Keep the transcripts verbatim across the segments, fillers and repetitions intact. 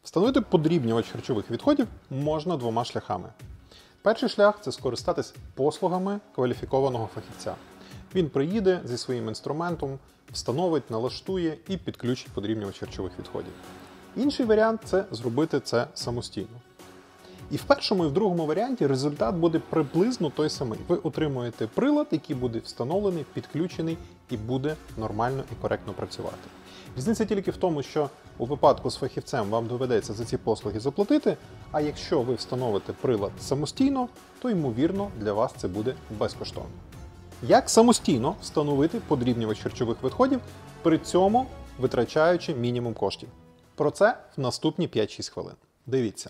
Встановити подрібнювач харчових відходів можна двома шляхами. Перший шлях – це скористатись послугами кваліфікованого фахівця. Він приїде зі своїм інструментом, встановить, налаштує і підключить подрібнювач харчових відходів. Інший варіант – це зробити це самостійно. І в першому і в другому варіанті результат буде приблизно той самий. Ви отримуєте прилад, який буде встановлений, підключений і буде нормально і коректно працювати. Різниця тільки в тому, що у випадку з фахівцем вам доведеться за ці послуги заплатити, а якщо ви встановите прилад самостійно, то, ймовірно, для вас це буде безкоштовно. Як самостійно встановити подрібнювач харчових відходів, при цьому витрачаючи мінімум коштів? Про це в наступні п'ять-шість хвилин. Дивіться.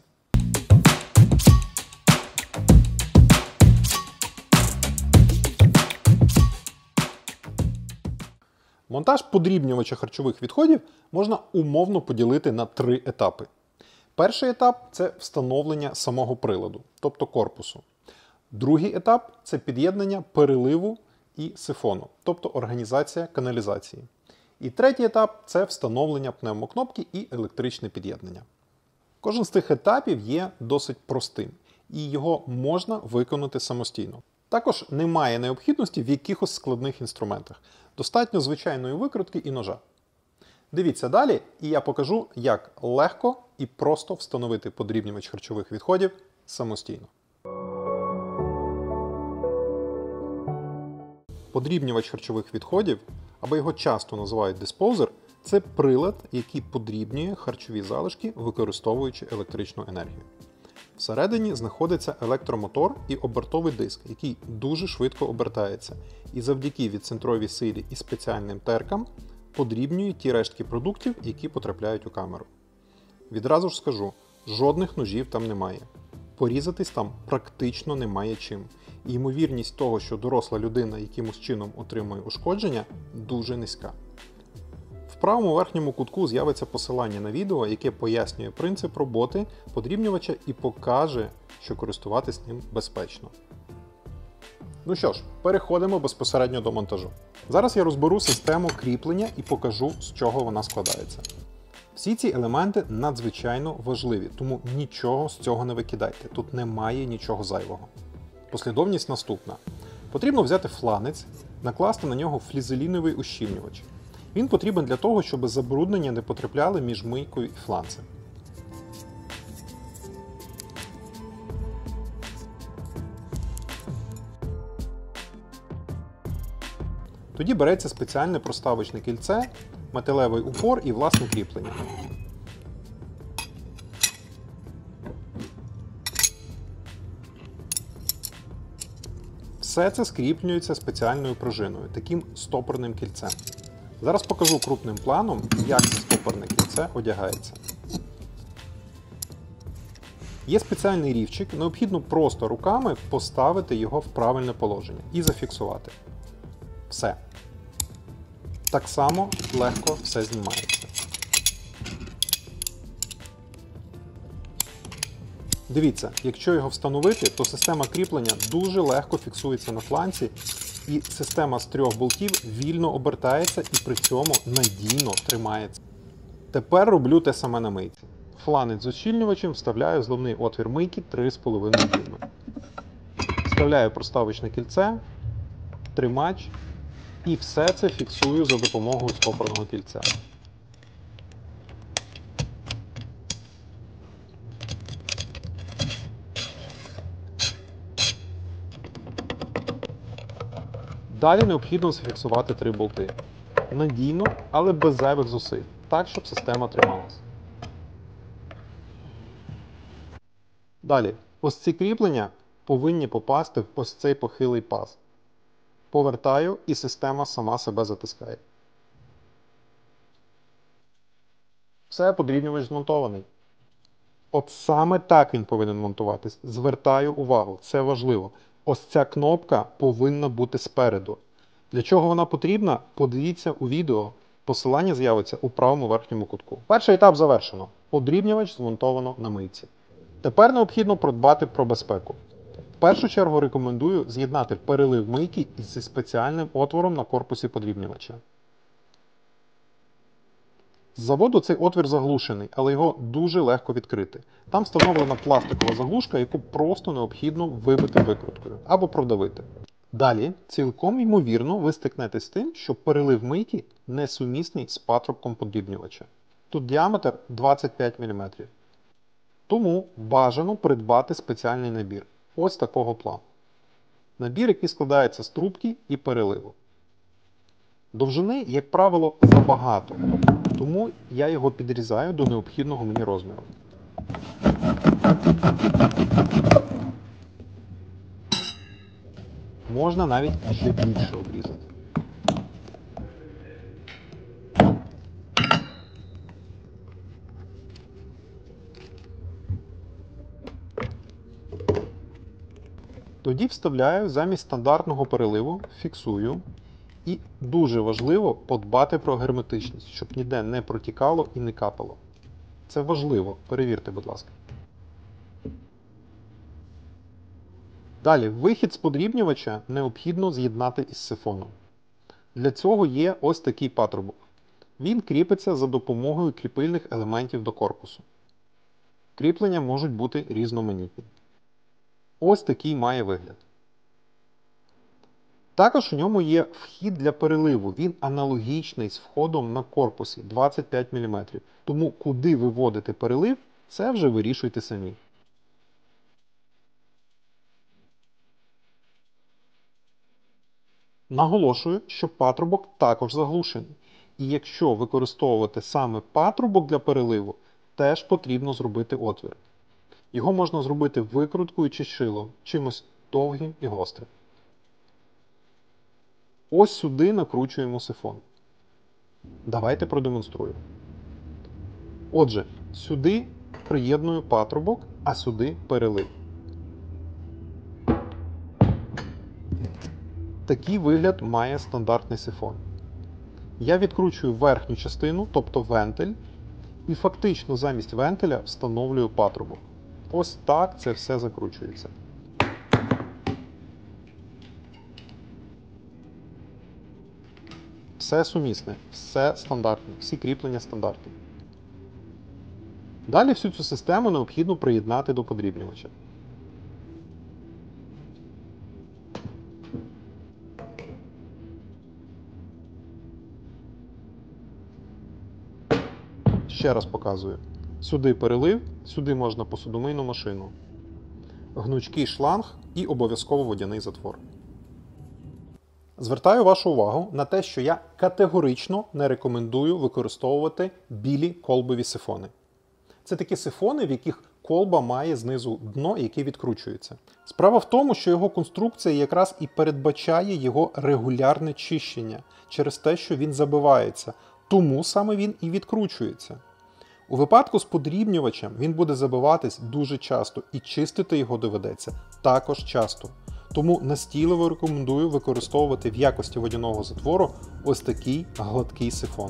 Монтаж подрібнювача харчових відходів можна умовно поділити на три етапи. Перший етап – це встановлення самого приладу, тобто корпусу. Другий етап – це під'єднання переливу і сифону, тобто організація каналізації. І третій етап – це встановлення пневмокнопки і електричне під'єднання. Кожен з тих етапів є досить простим, і його можна виконати самостійно. Також немає необхідності в якихось складних інструментах. Достатньо звичайної викрутки і ножа. Дивіться далі, і я покажу, як легко і просто встановити подрібнювач харчових відходів самостійно. Подрібнювач харчових відходів, або його часто називають диспоузер, це прилад, який подрібнює харчові залишки, використовуючи електричну енергію. Всередині знаходиться електромотор і обертовий диск, який дуже швидко обертається, і завдяки відцентровій силі і спеціальним теркам подрібнює ті рештки продуктів, які потрапляють у камеру. Відразу ж скажу, жодних ножів там немає. Порізатись там практично немає чим. І ймовірність того, що доросла людина якимось чином отримує ушкодження, дуже низька. В правому верхньому кутку з'явиться посилання на відео, яке пояснює принцип роботи подрібнювача і покаже, що користуватись ним безпечно. Ну що ж, переходимо безпосередньо до монтажу. Зараз я розберу систему кріплення і покажу, з чого вона складається. Всі ці елементи надзвичайно важливі, тому нічого з цього не викидайте, тут немає нічого зайвого. Послідовність наступна. Потрібно взяти фланець, накласти на нього флізеліновий ущільнювач. Він потрібен для того, щоб забруднення не потрапляли між мийкою і фланцем. Тоді береться спеціальне проставочне кільце, металевий упор і власне кріплення. Все це скріплюється спеціальною пружиною, таким стопорним кільцем. Зараз покажу крупним планом, як це стопорне кільце одягається. Є спеціальний рівчик, необхідно просто руками поставити його в правильне положення і зафіксувати. Все. Так само легко все знімається. Дивіться, якщо його встановити, то система кріплення дуже легко фіксується на фланці, і система з трьох болтів вільно обертається і при цьому надійно тримається. Тепер роблю те саме на мийці. Фланець з ущільнювачем вставляю в зливний отвір мийки три з половиною дюйми. Вставляю проставочне кільце, тримач і все це фіксую за допомогою стопорного кільця. Далі необхідно зафіксувати три болти. Надійно, але без зайвих зусиль, так, щоб система трималась. Далі, ось ці кріплення повинні попасти в ось цей похилий паз. Повертаю і система сама себе затискає. Все, подрібнювач змонтований. От саме так він повинен монтуватись. Звертаю увагу, це важливо. Ось ця кнопка повинна бути спереду. Для чого вона потрібна? Подивіться у відео. Посилання з'явиться у правому верхньому кутку. Перший етап завершено. Подрібнювач змонтовано на мийці. Тепер необхідно подбати про безпеку. В першу чергу рекомендую з'єднати перелив мийки зі спеціальним отвором на корпусі подрібнювача. З заводу цей отвір заглушений, але його дуже легко відкрити. Там встановлена пластикова заглушка, яку просто необхідно вибити викруткою або продавити. Далі, цілком ймовірно, ви стикнетесь з тим, що перелив мийки несумісний з патрубком подрібнювача. Тут діаметр двадцять п'ять міліметрів. Тому бажано придбати спеціальний набір. Ось такого плану. Набір, який складається з трубки і переливу. Довжини, як правило, забагато, тому я його підрізаю до необхідного мені розміру. Можна навіть ще більше обрізати. Тоді вставляю замість стандартного переливу, фіксую. І дуже важливо подбати про герметичність, щоб ніде не протікало і не капало. Це важливо, перевірте, будь ласка. Далі, вихід з подрібнювача необхідно з'єднати із сифоном. Для цього є ось такий патрубок. Він кріпиться за допомогою кріпильних елементів до корпусу. Кріплення можуть бути різноманітні. Ось такий має вигляд. Також у ньому є вхід для переливу. Він аналогічний з входом на корпусі двадцять п'ять міліметрів. Тому куди виводити перелив, це вже вирішуйте самі. Наголошую, що патрубок також заглушений. І якщо використовувати саме патрубок для переливу, теж потрібно зробити отвір. Його можна зробити викруткою чи шилом, чимось довгим і гострим. Ось сюди накручуємо сифон. Давайте продемонструю. Отже, сюди приєдную патрубок, а сюди перелив. Такий вигляд має стандартний сифон. Я відкручую верхню частину, тобто вентиль, і фактично замість вентиля встановлюю патрубок. Ось так це все закручується. Все сумісне, все стандартне, всі кріплення стандартні. Далі всю цю систему необхідно приєднати до подрібнювача. Ще раз показую. Сюди перелив, сюди можна посудомийну машину. Гнучкий шланг і обов'язково водяний затвор. Звертаю вашу увагу на те, що я категорично не рекомендую використовувати білі колбові сифони. Це такі сифони, в яких колба має знизу дно, яке відкручується. Справа в тому, що його конструкція якраз і передбачає його регулярне чищення через те, що він забивається. Тому саме він і відкручується. У випадку з подрібнювачем він буде забиватись дуже часто і чистити його доведеться також часто. Тому настійливо рекомендую використовувати в якості водяного затвору ось такий гладкий сифон.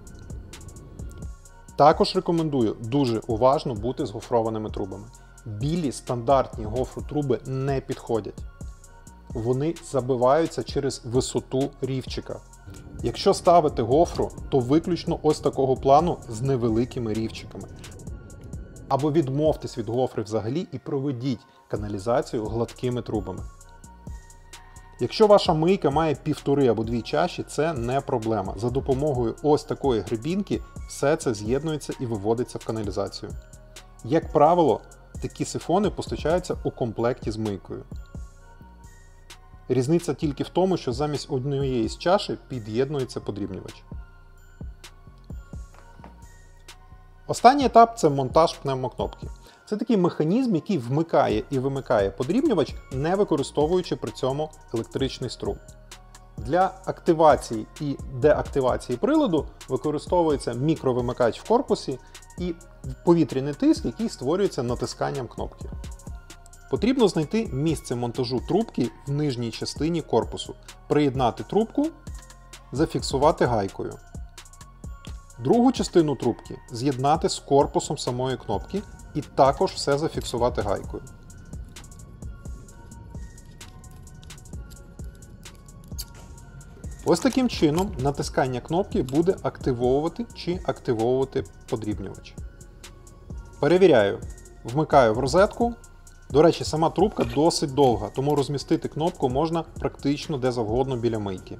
Також рекомендую дуже уважно бути з гофрованими трубами. Білі стандартні гофротруби не підходять. Вони забиваються через висоту рівчика. Якщо ставити гофру, то виключно ось такого плану з невеликими рівчиками. Або відмовтесь від гофри взагалі і проведіть каналізацію гладкими трубами. Якщо ваша мийка має півтори або дві чаші, це не проблема. За допомогою ось такої гребінки все це з'єднується і виводиться в каналізацію. Як правило, такі сифони постачаються у комплекті з мийкою. Різниця тільки в тому, що замість однієї з чаші під'єднується подрібнювач. Останній етап – це монтаж пневмокнопки. Це такий механізм, який вмикає і вимикає подрібнювач, не використовуючи при цьому електричний струм. Для активації і деактивації приладу використовується мікровимикач в корпусі і повітряний тиск, який створюється натисканням кнопки. Потрібно знайти місце монтажу трубки в нижній частині корпусу, приєднати трубку, зафіксувати гайкою. Другу частину трубки з'єднати з корпусом самої кнопки і також все зафіксувати гайкою. Ось таким чином натискання кнопки буде активовувати чи активовувати подрібнювач. Перевіряю. Вмикаю в розетку. До речі, сама трубка досить довга, тому розмістити кнопку можна практично де завгодно біля мийки.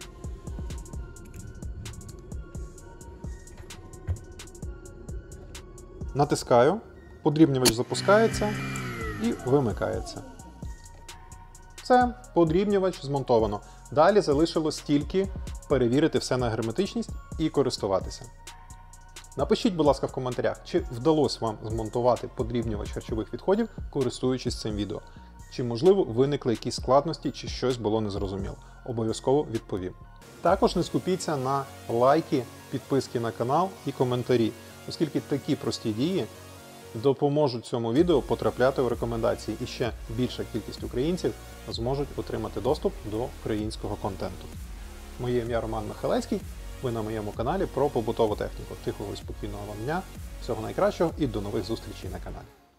Натискаю, подрібнювач запускається і вимикається. Все, подрібнювач змонтовано. Далі залишилось тільки перевірити все на герметичність і користуватися. Напишіть, будь ласка, в коментарях, чи вдалося вам змонтувати подрібнювач харчових відходів, користуючись цим відео. Чи, можливо, виникли якісь складності, чи щось було незрозуміло. Обов'язково відповім. Також не скупіться на лайки, підписки на канал і коментарі, оскільки такі прості дії допоможуть цьому відео потрапляти в рекомендації, і ще більша кількість українців зможуть отримати доступ до українського контенту. Моє ім'я Роман Михайлецький, ви на моєму каналі про побутову техніку. Тихого і спокійного вам дня, всього найкращого і до нових зустрічей на каналі.